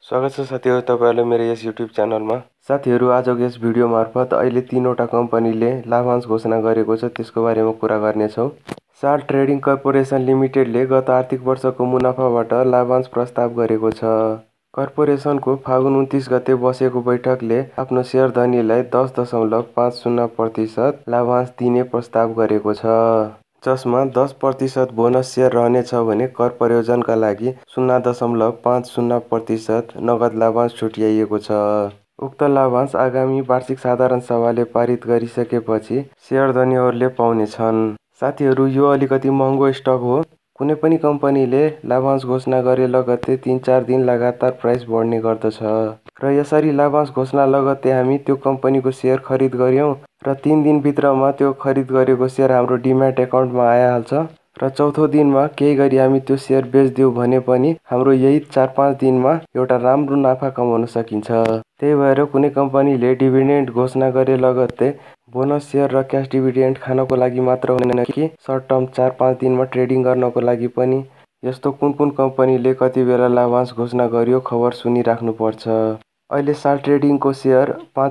स्वागत छ साथीहरु तपाईहरुलाई मेरो यस युट्युब च्यानलमा। साथीहरु आजको यस भिडियो मार्फत अहिले तीनवटा कम्पनीले लाभांश घोषणा गरेको छ त्यसको बारेमा कुरा गर्ने छौं। साल ट्रेडिङ कर्पोरेसन लिमिटेडले गत आर्थिक वर्षको मुनाफाबाट लाभांश प्रस्ताव गरेको छ। कर्पोरेसनको फागुन 29 गते बसेको बैठकले आफ्नो शेयर धनीलाई 10.50% लाभांश दिने प्रस्ताव गरेको छ, जसमा 10% बोनस शेयर रहनेछ भने कर प्रयोजनका लागि 0.50% नगद लाभांश छुट्याइएको छ। उक्त लाभांश आगामी वार्षिक साधारण सभाले पारित गरिसकेपछि शेयर धनीहरूले पाउनेछन्। साथीहरु यो अलिकति महँगो स्टक हो। कुनै पनि कम्पनीले लाभांश घोषणा गरे लगत्तै 3-4 दिन लगातार प्राइस बढ्ने गर्दछ र यसरी लाभांश घोषणा लगत्तै हामी त्यो कम्पनीको शेयर खरिद गर्यौं र 3 दिन भित्रमा त्यो खरिद गरेको शेयर हाम्रो डिम्याट एकाउन्टमा आइहाल्छ र चौथो दिनमा केही गरी हामी त्यो शेयर बेच्दियौ भने पनि हाम्रो यही 4-5 दिनमा एउटा राम्रो नाफा कमाउन सकिन्छ। त्यही भएर कुनै कम्पनीले डिभिडेन्ड घोषणा गरे लगत्तै बोनस शेयर र क्याश डिभिडेन्ड खानको लागि मात्र हुँदैन कि सर्ट टर्म 4-5 दिनमा ट्रेडिङ गर्नको लागि पनि। यस्तो कुन कम्पनीले कति बेला लाभांश घोषणा गर्यो खबर सुनिराख्नु पर्छ। अहिले साल ट्रेडिङको शेयर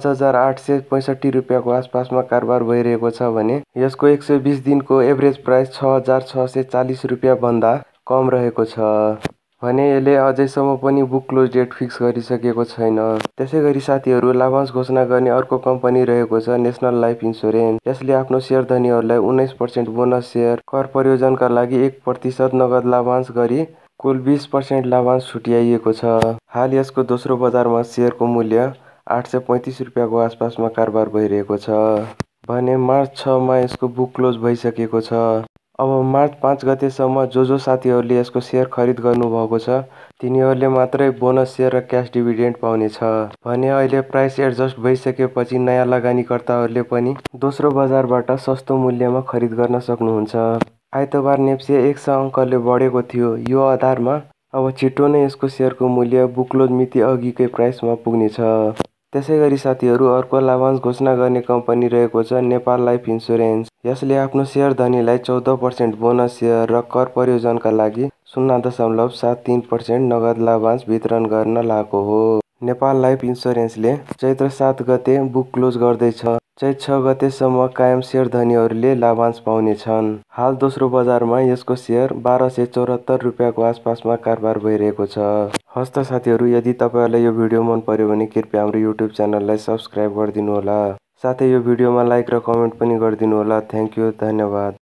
5865 रुपैयाँको आसपासमा कारोबार भइरहेको छ भने यसको 120 दिनको एभरेज प्राइस 6640 रुपैयाँ भन्दा कम रहेको छ भने यसले अझैसम्म पनि बुक क्लोज डेट फिक्स गरिसकेको छैन। त्यसैगरी साथीहरु लाभांश घोषणा गर्ने अर्को कम्पनी रहेको छ नेशनल लाइफ इन्स्योरेन्स। यसले आफ्नो शेयर धनीहरूलाई 19% बोनस शेयर, कर प्रयोजनका लागि 1% नगद लाभांश गरी कुल 20% लाभांश छुट्याइएको छ। हाल यसको दोस्रो बजारमा शेयरको मूल्य 835 रुपैयाँको आसपासमा कारोबार भइरहेको छ भने मार्च 6 मा यसको बुक क्लोज भइसकेको छ। अब मार्च 5 गतेसम्म जो साथीहरूले यसको शेयर खरिद गर्नुभएको छ तिनीहरूले मात्रै बोनस शेयर र क्याश डिभिडेन्ड पाउनेछ भने अहिले प्राइस एडजस्ट भइसकेपछि नयाँ लगानीकर्ताहरूले पनि दोस्रो बजारबाट सस्तो मूल्यमा खरिद गर्न सक्नुहुन्छ। आइतबार नेप्से 100 अङ्कले बढेको थियो। यो आधारमा अब छिटो नै यसको शेयरको मूल्य बुक क्लोज मिति अघिकै प्राइसमा पुग्नेछ। त्यसैगरी साथीहरु अर्को लाभांश घोषणा गर्ने कम्पनी रहेको छ नेपाल लाइफ इन्स्योरेन्स। यसले आफ्नो शेयर धनीलाई 14% बोनस शेयर र कर प्रयोजनका लागि 0.73% नगद लाभांश वितरण गर्न लागेको हो। नेपाल लाइफ इन्स्योरेन्सले चैत्र 7 गते बुक क्लोज गर्दैछ। चैत 6 गतेसम्म कायम शेयर धनीहरूले लाभांश पाउनेछन्। हाल दोस्रो बजारमा यसको शेयर 1274 रुपैयाँको आसपासमा कारोबार भइरहेको छ। हस्त साथीहरु यदि तपाईहरुलाई यो भिडियो मन पर्यो भने कृपया हाम्रो युट्युब च्यानललाई सब्स्क्राइब गरिदिनु होला। साथै यो भिडियोमा लाइक र कमेन्ट पनि गरिदिनु होला। थ्यांक यू, धन्यवाद।